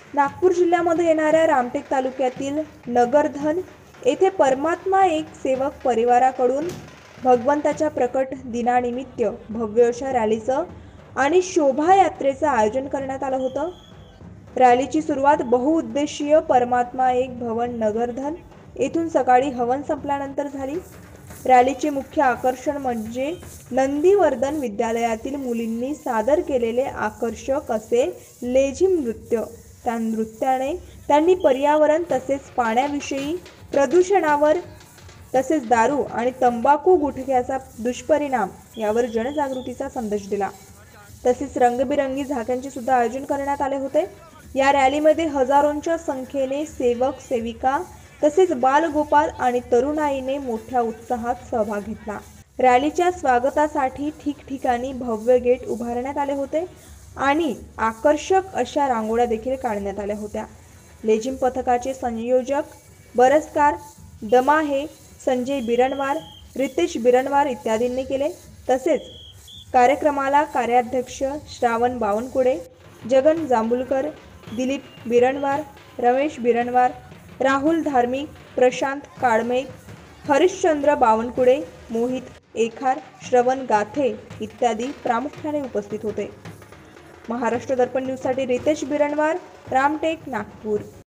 नागपूर जिल्ह्यामध्ये येणाऱ्या रामटेक तालुक्यातील नगरधन येथे परमात्मा एक सेवक परिवाराकडून भगवंताच्या प्रकट दिनानिमित्त भव्य अशा रॅलीचं आणि शोभायात्रेचं आयोजन करण्यात आलं होतं। रॅलीची सुरुवात बहुउद्देशीय परमात्मा एक भवन नगरधन येथून सकाळी हवन संपल्यानंतर झाली। रॅलीचे मुख्य आकर्षण म्हणजे नंदीवर्धन विद्यालयातील मुलींनी सादर केलेले आकर्षक असे लेझिम नृत्य। त्या नृत्याने त्यांनी पर्यावरण तसेच पाण्याविषयी, प्रदूषणावर तसेच दारू आणि तंबाखू गुटख्याचा दुष्परिणाम यावर जनजागृतीचा संदेश दिला। तसेच रंगबिरंगी झाक्यांचे सुद्धा आयोजन करण्यात आले होते। या रॅलीमध्ये हजारोंच्या संख्येने सेवक सेविका तसेच बालगोपाल आणि तरुणाईने मोठ्या उत्साहात सहभाग घेतला। रॅलीच्या स्वागतासाठी ठिकठिकाणी भव्य गेट उभारण्यात आले होते आणि आकर्षक अशा रांगोळ्या देखील काढण्यात आल्या होत्या। लेझिम पथकाचे संयोजक बरसकार दमाहे, संजय बिरणवार, रितेश बिरणवार इत्यादींनी केले। तसेच कार्यक्रमाला कार्याध्यक्ष श्रावण बावनकुळे, जगन जांभूलकर, दिलीप बिरणवार, रमेश बिरणवार, राहुल धार्मिक, प्रशांत काळमेघ, हरिश्चंद्र बावनकुळे, मोहित एखार, श्रवण गाथे इत्यादी प्रामुख्याने उपस्थित होते। महाराष्ट्र दर्पण न्यूजसाठी रितेश बिरणवार, रामटेक, नागपूर।